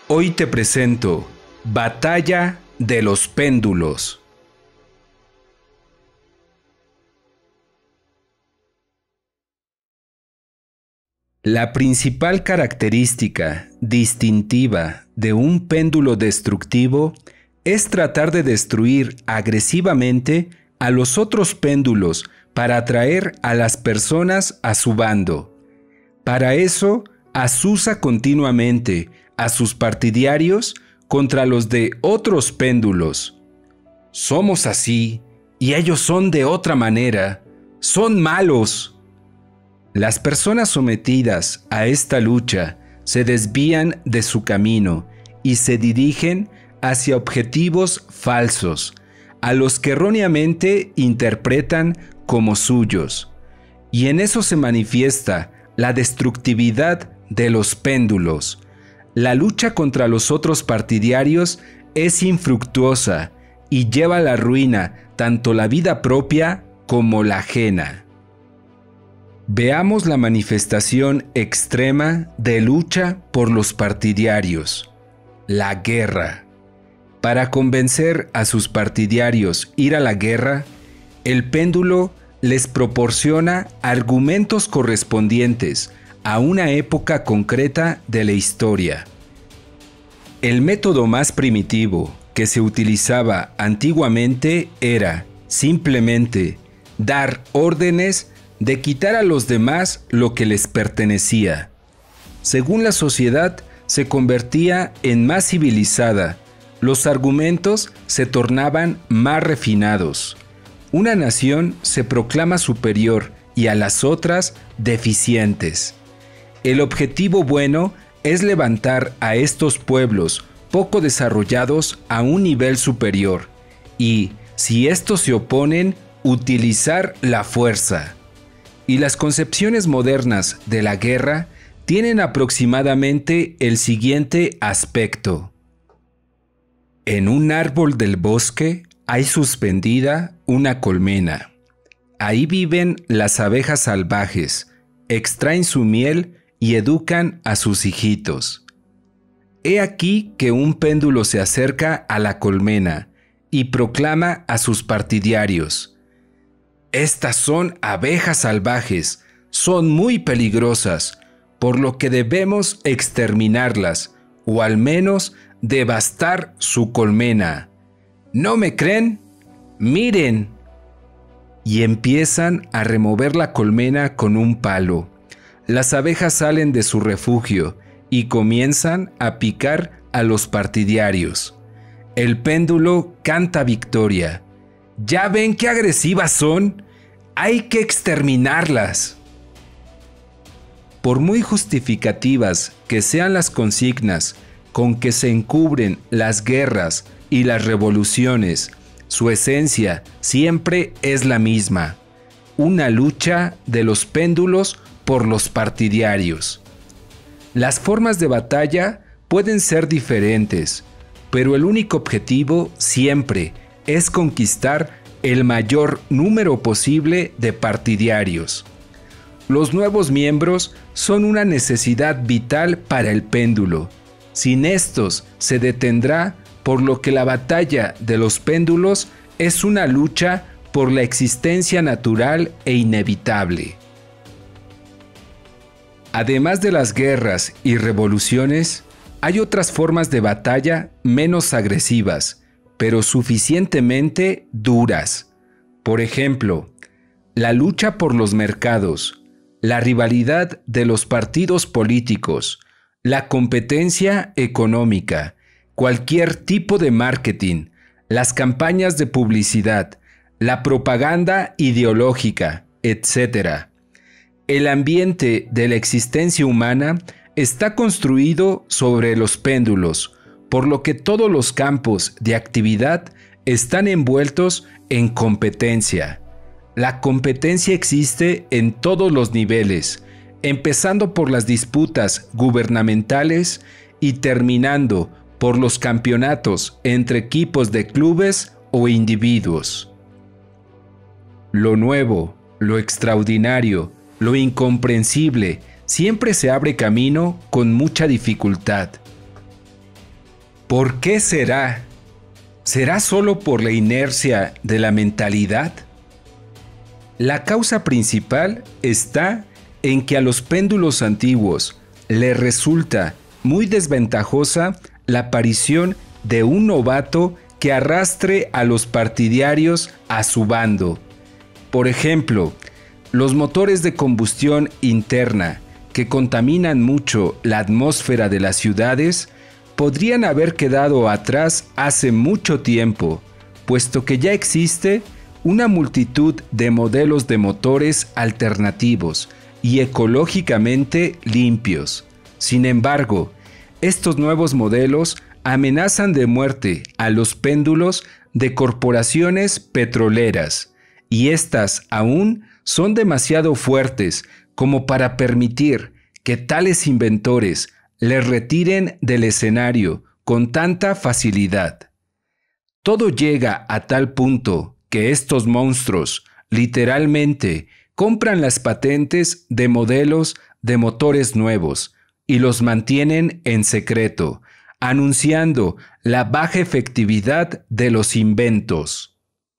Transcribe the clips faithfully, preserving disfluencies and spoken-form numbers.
Hoy te presento Batalla de los Péndulos. La principal característica distintiva de un péndulo destructivo es tratar de destruir agresivamente a los otros péndulos para atraer a las personas a su bando. Para eso, azuza continuamente a sus partidarios contra los de otros péndulos. Somos así y ellos son de otra manera. Son malos. Las personas sometidas a esta lucha se desvían de su camino y se dirigen hacia objetivos falsos, a los que erróneamente interpretan como suyos. Y en eso se manifiesta la destructividad de los péndulos. La lucha contra los otros partidarios es infructuosa y lleva a la ruina tanto la vida propia como la ajena. Veamos la manifestación extrema de lucha por los partidarios: la guerra. Para convencer a sus partidarios ir a la guerra, el péndulo les proporciona argumentos correspondientes a una época concreta de la historia. El método más primitivo que se utilizaba antiguamente era, simplemente, dar órdenes de quitar a los demás lo que les pertenecía. Según la sociedad se convertía en más civilizada, los argumentos se tornaban más refinados. Una nación se proclama superior y a las otras deficientes. El objetivo bueno es levantar a estos pueblos poco desarrollados a un nivel superior y, si estos se oponen, utilizar la fuerza. Y las concepciones modernas de la guerra tienen aproximadamente el siguiente aspecto. En un árbol del bosque hay suspendida una colmena. Ahí viven las abejas salvajes, extraen su miel y educan a sus hijitos. He aquí que un péndulo se acerca a la colmena y proclama a sus partidarios: estas son abejas salvajes, son muy peligrosas, por lo que debemos exterminarlas, o al menos devastar su colmena. ¿No me creen? ¡Miren! Y empiezan a remover la colmena con un palo. Las abejas salen de su refugio y comienzan a picar a los partidarios. El péndulo canta victoria. ¿Ya ven qué agresivas son? ¡Hay que exterminarlas! Por muy justificativas que sean las consignas con que se encubren las guerras y las revoluciones, su esencia siempre es la misma: una lucha de los péndulos por los partidarios. Las formas de batalla pueden ser diferentes, pero el único objetivo siempre es conquistar el mayor número posible de partidarios. Los nuevos miembros son una necesidad vital para el péndulo. Sin estos se detendrá, por lo que la batalla de los péndulos es una lucha por la existencia natural e inevitable. Además de las guerras y revoluciones, hay otras formas de batalla menos agresivas, pero suficientemente duras. Por ejemplo, la lucha por los mercados, la rivalidad de los partidos políticos, la competencia económica, cualquier tipo de marketing, las campañas de publicidad, la propaganda ideológica, etcétera. El ambiente de la existencia humana está construido sobre los péndulos, por lo que todos los campos de actividad están envueltos en competencia. La competencia existe en todos los niveles, empezando por las disputas gubernamentales y terminando por los campeonatos entre equipos de clubes o individuos. Lo nuevo, lo extraordinario, lo incomprensible siempre se abre camino con mucha dificultad. ¿Por qué será? ¿Será solo por la inercia de la mentalidad? La causa principal está en que a los péndulos antiguos les resulta muy desventajosa la aparición de un novato que arrastre a los partidarios a su bando. Por ejemplo, los motores de combustión interna que contaminan mucho la atmósfera de las ciudades podrían haber quedado atrás hace mucho tiempo, puesto que ya existe una multitud de modelos de motores alternativos y ecológicamente limpios. Sin embargo, estos nuevos modelos amenazan de muerte a los péndulos de corporaciones petroleras, y estas aún son demasiado fuertes como para permitir que tales inventores les retiren del escenario con tanta facilidad. Todo llega a tal punto que estos monstruos literalmente compran las patentes de modelos de motores nuevos y los mantienen en secreto, anunciando la baja efectividad de los inventos.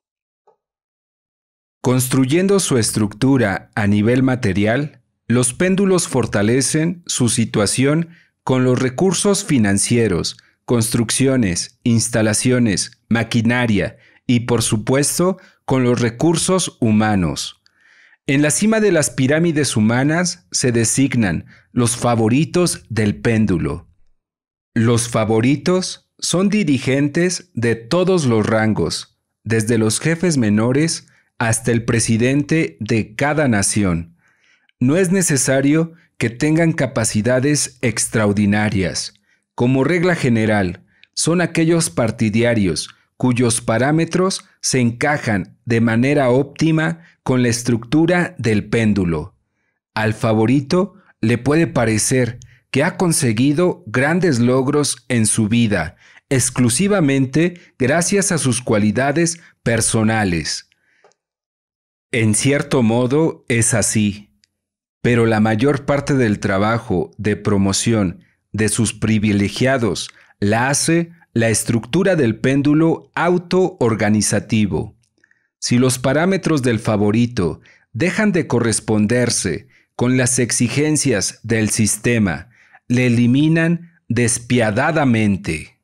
Construyendo su estructura a nivel material, los péndulos fortalecen su situación con los recursos financieros, construcciones, instalaciones, maquinaria y, por supuesto, con los recursos humanos. En la cima de las pirámides humanas se designan los favoritos del péndulo. Los favoritos son dirigentes de todos los rangos, desde los jefes menores hasta el presidente de cada nación. No es necesario que tengan capacidades extraordinarias. Como regla general, son aquellos partidarios cuyos parámetros se encajan de manera óptima con la estructura del péndulo. Al favorito le puede parecer que ha conseguido grandes logros en su vida, exclusivamente gracias a sus cualidades personales. En cierto modo es así. Pero la mayor parte del trabajo de promoción de sus privilegiados la hace la estructura del péndulo autoorganizativo. Si los parámetros del favorito dejan de corresponderse con las exigencias del sistema, le eliminan despiadadamente.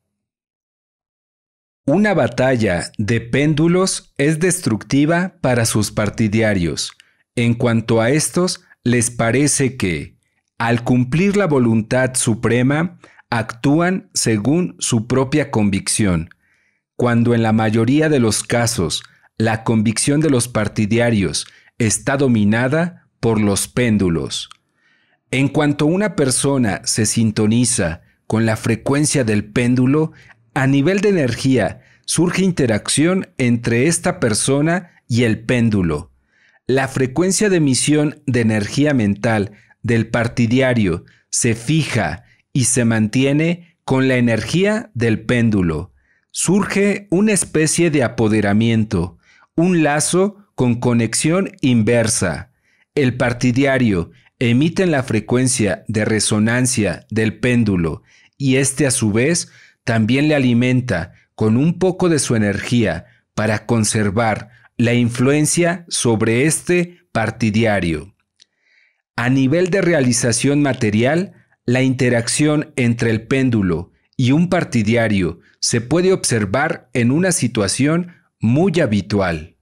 Una batalla de péndulos es destructiva para sus partidarios. En cuanto a estos, les parece que, al cumplir la voluntad suprema, actúan según su propia convicción, cuando en la mayoría de los casos la convicción de los partidarios está dominada por los péndulos. En cuanto una persona se sintoniza con la frecuencia del péndulo, a nivel de energía surge interacción entre esta persona y el péndulo. La frecuencia de emisión de energía mental del partidario se fija y se mantiene con la energía del péndulo. Surge una especie de apoderamiento, un lazo con conexión inversa. El partidario emite la frecuencia de resonancia del péndulo y éste a su vez también le alimenta con un poco de su energía para conservar la influencia sobre este partidario. A nivel de realización material, la interacción entre el péndulo y un partidario se puede observar en una situación muy habitual.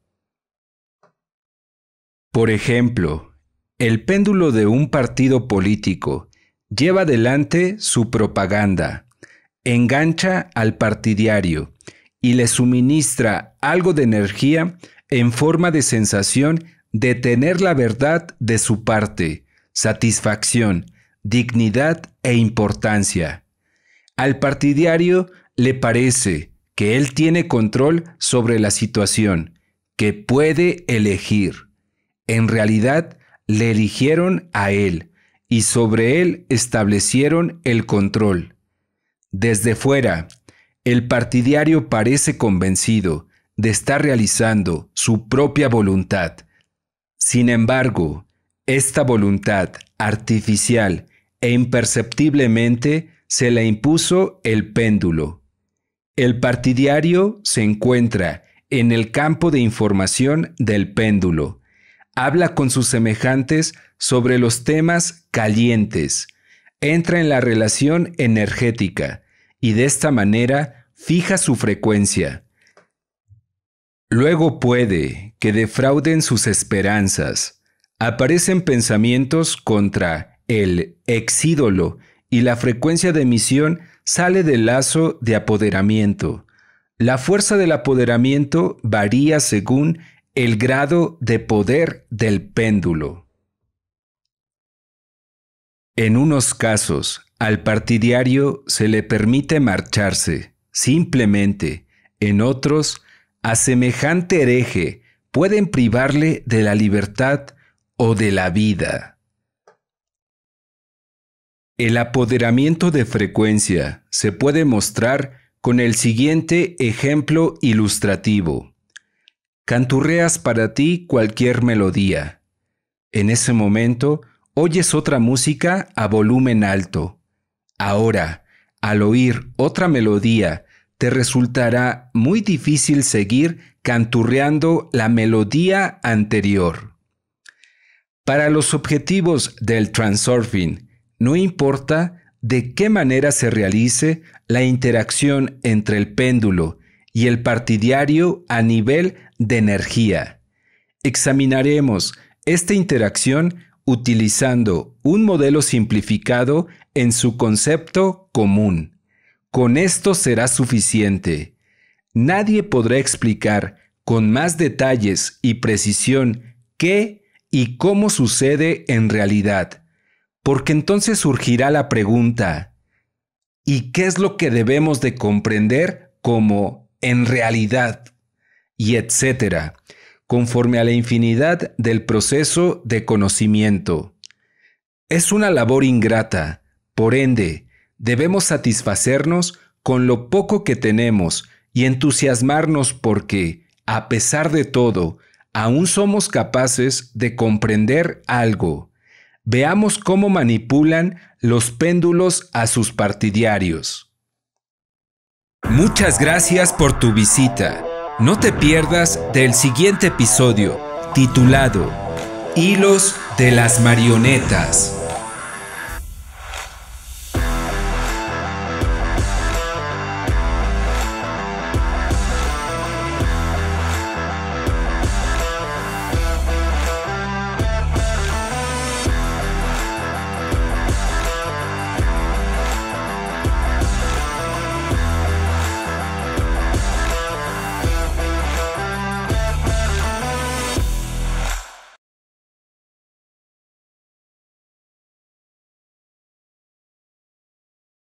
Por ejemplo, el péndulo de un partido político lleva adelante su propaganda, engancha al partidario y le suministra algo de energía en forma de sensación de tener la verdad de su parte, satisfacción, dignidad e importancia. Al partidario le parece que él tiene control sobre la situación, que puede elegir. En realidad, le eligieron a él y sobre él establecieron el control. Desde fuera, el partidario parece convencido de estar realizando su propia voluntad. Sin embargo, esta voluntad artificial e imperceptiblemente se la impuso el péndulo. El partidario se encuentra en el campo de información del péndulo. Habla con sus semejantes sobre los temas calientes. Entra en la relación energética y de esta manera fija su frecuencia. Luego puede que defrauden sus esperanzas. Aparecen pensamientos contra el exídolo y la frecuencia de emisión sale del lazo de apoderamiento. La fuerza del apoderamiento varía según el grado de poder del péndulo. En unos casos, al partidario se le permite marcharse, simplemente. En otros, a semejante hereje pueden privarle de la libertad o de la vida. El apoderamiento de frecuencia se puede mostrar con el siguiente ejemplo ilustrativo. Canturreas para ti cualquier melodía. En ese momento, oyes otra música a volumen alto. Ahora, al oír otra melodía, te resultará muy difícil seguir canturreando la melodía anterior. Para los objetivos del transurfing, no importa de qué manera se realice la interacción entre el péndulo y el partidario a nivel de energía. Examinaremos esta interacción utilizando un modelo simplificado en su concepto común. Con esto será suficiente. Nadie podrá explicar con más detalles y precisión qué y cómo sucede en realidad, porque entonces surgirá la pregunta: ¿y qué es lo que debemos de comprender como en realidad? Y etcétera, conforme a la infinidad del proceso de conocimiento. Es una labor ingrata, por ende, debemos satisfacernos con lo poco que tenemos y entusiasmarnos porque, a pesar de todo, aún somos capaces de comprender algo. Veamos cómo manipulan los péndulos a sus partidarios. Muchas gracias por tu visita. No te pierdas del siguiente episodio, titulado Hilos de las marionetas.